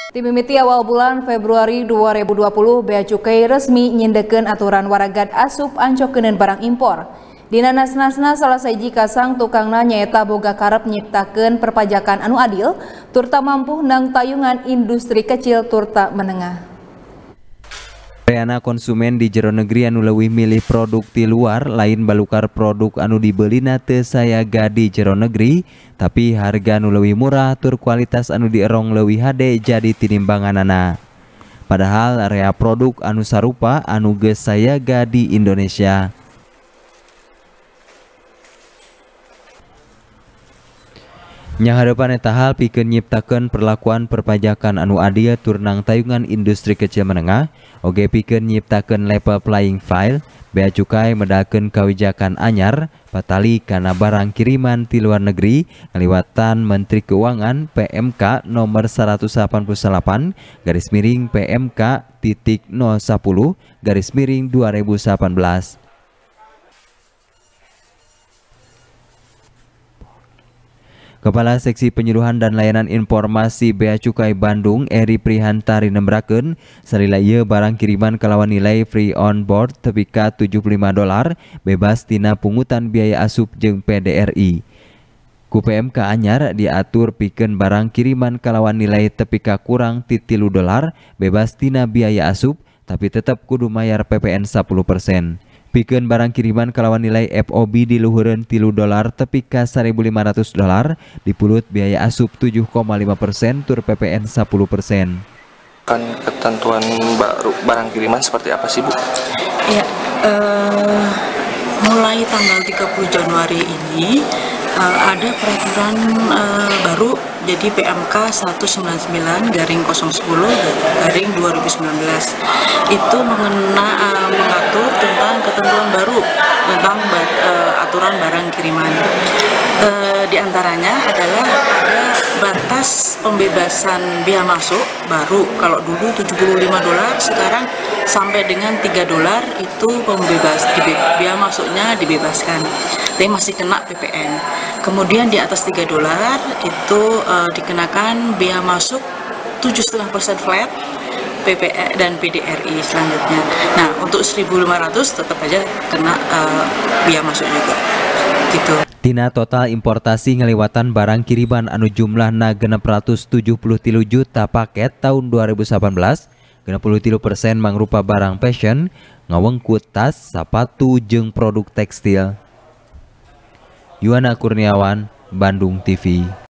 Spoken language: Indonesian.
Ti mimiti awal bulan Februari 2020, Bea Cukai resmi nyindekeun aturan waragat asup ancokeuneun barang impor. Dina nasna salah saiji kasang tukangna nyaeta boga karep nyiptakeun perpajakan anu adil, turta mampu nang tayungan industri kecil turta menengah. Reana konsumen di jero negeri anu leuwih milih produk ti luar lain balukar produk anu dibelina teu sayaga di jero negeri, tapi harga anu leuwih murah tur kualitas anu dierong leuwih hade jadi tinimbanganana. Padahal area produk anu sarupa anu geus sayaga di Indonesia. Nya hareupan eta hal pikeun nyiptakeun perlakuan perpajakan anu adil tur nang tayungan industri kecil menengah, oge pikeun nyiptakeun level playing field. Bea Cukai medalkeun kawijakan anyar patali kana barang kiriman ti luar negeri ngaliwatan Menteri Keuangan PMK nomor 181/PMK.010/2018. Kepala Seksi Penyuluhan dan Layanan Informasi Bea Cukai Bandung, Eri Prihantari nembrakeun, salila ieu barang kiriman kalawan nilai free on board tepi ka $75 bebas tina pungutan biaya asup jeung PDRI. Ku PMK anyar diatur pikeun barang kiriman kalawan nilai tepi ka kurang ti $3 bebas tina biaya asup, tapi tetep kudu mayar PPN 10%. Pikeun barang kiriman kalawan nilai FOB di luhureun $3 tepi ka $1.500 dipulut biaya asup 7,5% tur PPN 10%. Kan ketentuan baru barang kiriman seperti apa sih, Bu? Ya, mulai tanggal 30 Januari ini ada peraturan baru, jadi PMK 199/010/2019 itu mengatur tentang ketentuan baru tentang aturan barang kiriman. Di antaranya adalah ada batas pembebasan biaya masuk baru. Kalau dulu $75, sekarang sampai dengan $3 itu biaya masuknya dibebaskan, tapi masih kena PPN. Kemudian di atas $3 itu dikenakan biaya masuk 7,5% flat, PPN dan PDRI selanjutnya. Nah, untuk 1.500 tetap aja kena biaya masuk juga. Gitu. Tina total importasi ngaliwatan barang kiriman anu jumlahna 673 juta paket tahun 2018, 63% mangrupa barang fashion, ngawengkut tas, sapatu, jeung produk tekstil. Yuwana Kurniawan, Bandung TV.